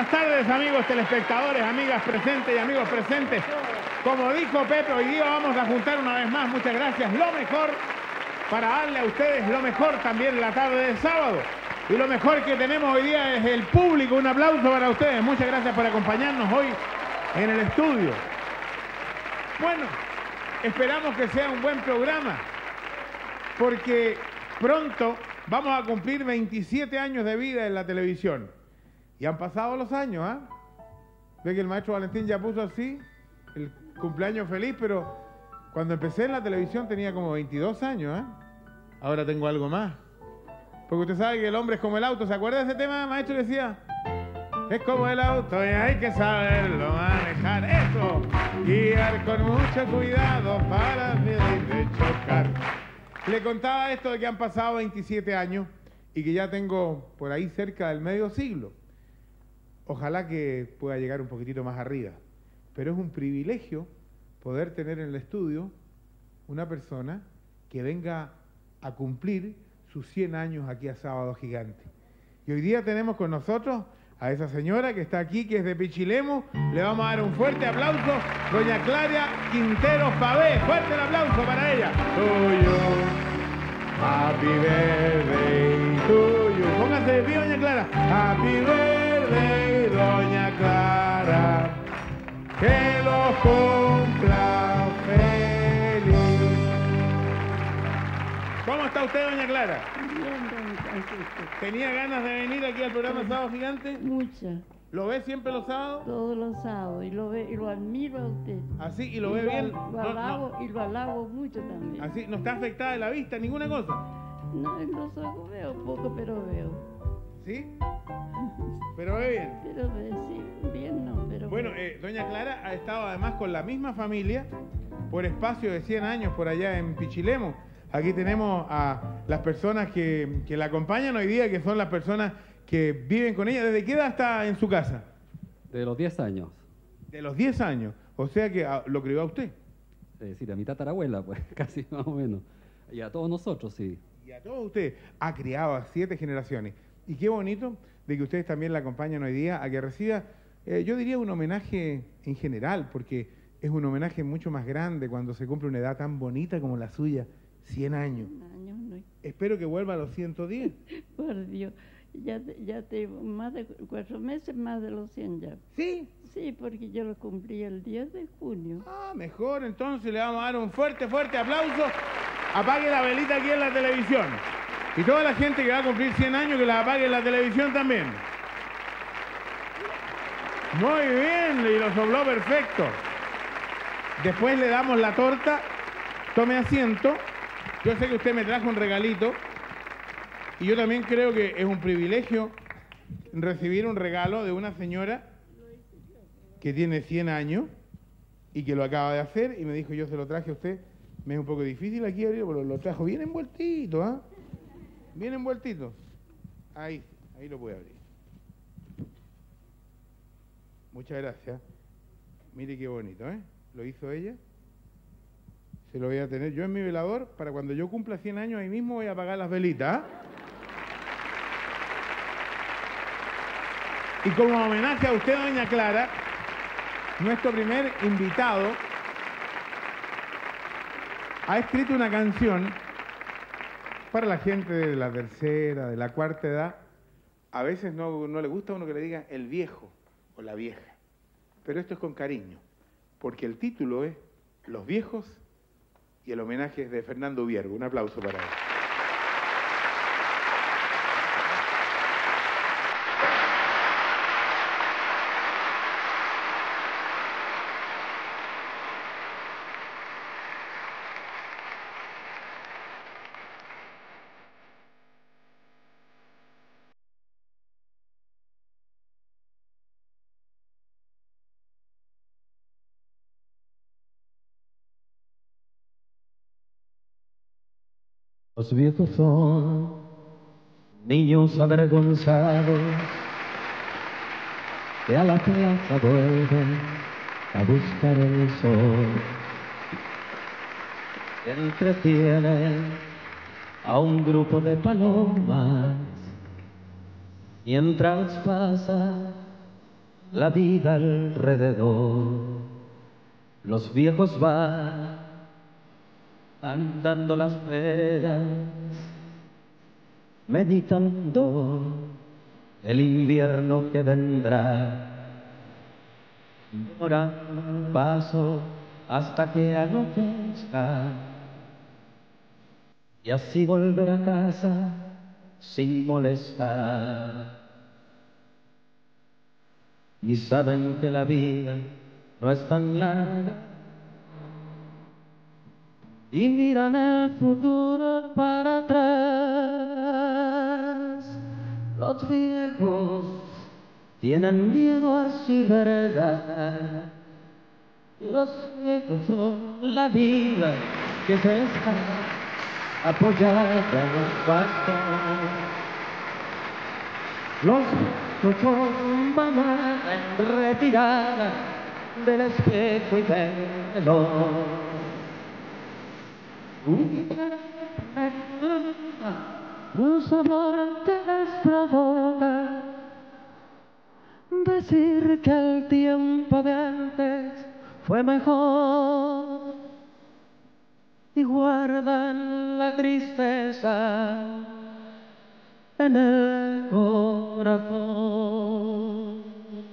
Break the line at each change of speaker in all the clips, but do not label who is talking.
buenas tardes, amigos telespectadores, amigas presentes y amigos presentes. Como dijo Pepe, hoy día vamos a juntar una vez más, muchas gracias, lo mejor para darle a ustedes lo mejor también en la tarde del sábado. Y lo mejor que tenemos hoy día es el público. Un aplauso para ustedes. Muchas gracias por acompañarnos hoy en el estudio. Bueno, esperamos que sea un buen programa, porque pronto vamos a cumplir 27 años de vida en la televisión. Y han pasado los años, ¿ah? Ve que el maestro Valentín ya puso así, el cumpleaños feliz, pero cuando empecé en la televisión tenía como 22 años, ¿ah? Ahora tengo algo más. Porque usted sabe que el hombre es como el auto. ¿Se acuerda de ese tema, maestro, que decía? Es como el auto y hay que saberlo manejar. Eso, guiar con mucho cuidado para evitar de chocar. Le contaba esto de que han pasado 27 años y que ya tengo por ahí cerca del medio siglo. Ojalá que pueda llegar un poquitito más arriba. Pero es un privilegio poder tener en el estudio una persona que venga a cumplir sus 100 años aquí a Sábado Gigante. Y hoy día tenemos con nosotros a esa señora que está aquí, que es de Pichilemu. Le vamos a dar un fuerte aplauso, doña Clara Quinteros Pavé. Fuerte el aplauso para ella. Tuyo, happy birthday to you. Póngase de pie, doña Clara. Happy birthday, doña Clara. Que lo cumpla feliz. ¿Cómo está usted, doña Clara?
Bien, don Francisco.
¿Tenía ganas de venir aquí al programa Sábado Gigante?
Muchas.
¿Lo ve siempre los sábados?
Todos los sábados. Y lo admiro a usted.
¿Así? ¿Y lo ve bien?
Y lo alabo mucho también.
¿Así? ¿No está afectada de la vista? ¿Ninguna cosa?
No, en los ojos veo poco, pero veo.
¿Sí? ¿Pero ve bien?
Pero sí, bien no, pero...
Bueno, doña Clara ha estado además con la misma familia por espacio de 100 años por allá en Pichilemu. Aquí tenemos a las personas que la acompañan hoy día, que son las personas que viven con ella. ¿Desde qué edad está en su casa?
De los 10 años.
De los 10 años. O sea que lo crió a usted.
Es decir, a mi tatarabuela, pues, casi más o menos. Y a todos nosotros, sí.
Y a todos ustedes. Ha criado a 7 generaciones. Y qué bonito de que ustedes también la acompañan hoy día a que reciba, yo diría, un homenaje en general, porque es un homenaje mucho más grande cuando se cumple una edad tan bonita como la suya. 100 años.
No.
Espero que vuelva a los 110.
Por Dios, ya te más de 4 meses más de los 100 ya.
¿Sí?
Sí, porque yo lo cumplí el 10 de junio.
Ah, mejor. Entonces le vamos a dar un fuerte aplauso. Apague la velita aquí en la televisión. Y toda la gente que va a cumplir 100 años, que la apague en la televisión también. Muy bien, y lo sopló perfecto. Después le damos la torta. Tome asiento. Yo sé que usted me trajo un regalito y yo también creo que es un privilegio recibir un regalo de una señora que tiene 100 años y que lo acaba de hacer y me dijo, yo se lo traje a usted. Me es un poco difícil aquí abrir, pero lo trajo bien envueltito, ¿ah? Bien envueltito. Ahí lo puede abrir. Muchas gracias. Mire qué bonito, ¿eh? Lo hizo ella. Se lo voy a tener yo en mi velador para cuando yo cumpla 100 años, ahí mismo voy a apagar las velitas. ¿Ah? Y como homenaje a usted, doña Clara, nuestro primer invitado ha escrito una canción para la gente de la tercera, de la cuarta edad. A veces no le gusta a uno que le digan el viejo o la vieja, pero esto es con cariño, porque el título es Los viejos. Y el homenaje es de Fernando Viergo. Un aplauso para él.
Los viejos son niños avergonzados que a la plaza vuelven a buscar el sol. Entretienen a un grupo de palomas mientras pasa la vida alrededor. Los viejos van andando las veras, meditando el invierno que vendrá. Ahora paso hasta que anochezca y así volver a casa sin molestar. Y saben que la vida no es tan larga y miran el futuro para atrás. Los viejos tienen miedo a su verdad. Los viejos son la vida que se está apoyada en los bastones. Los viejos son mamá en retirada del espejo y del reloj. Un sabor te provoca decir que el tiempo de antes fue mejor y guardan la tristeza en el corazón.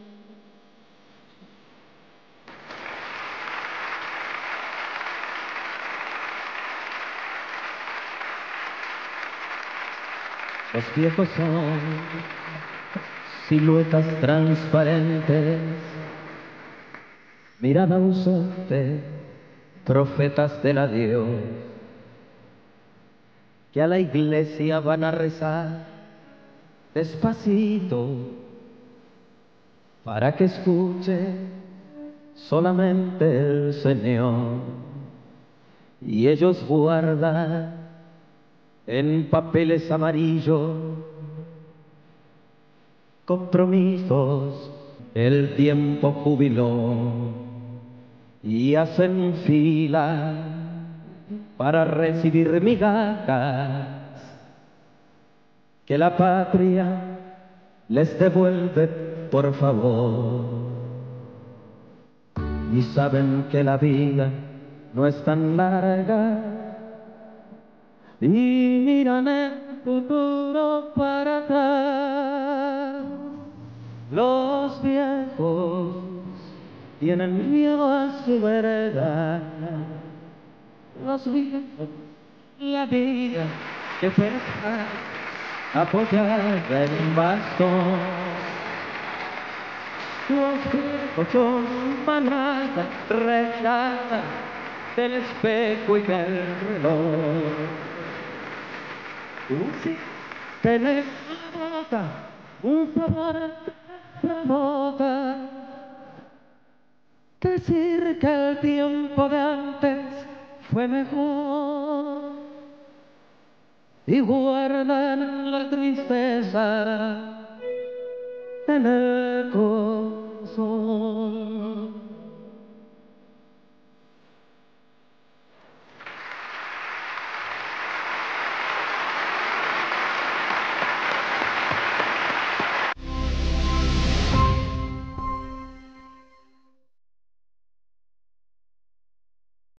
Los viejos son siluetas transparentes, mirada ausente, profetas del adiós, que a la iglesia van a rezar despacito para que escuche solamente el Señor. Y ellos guardan en papeles amarillos compromisos, el tiempo jubiló y hacen fila para recibir migajas que la patria les devuelve por favor. Y saben que la vida no es tan larga y miran el futuro para atrás. Los viejos tienen miedo a su verdad. Los viejos, la vida que se está apoyada en un bastón. Los viejos son manada regalada del espejo y del reloj. Sí, tener un favor provoca decir que el tiempo de antes fue mejor y guardan la tristeza en el corazón.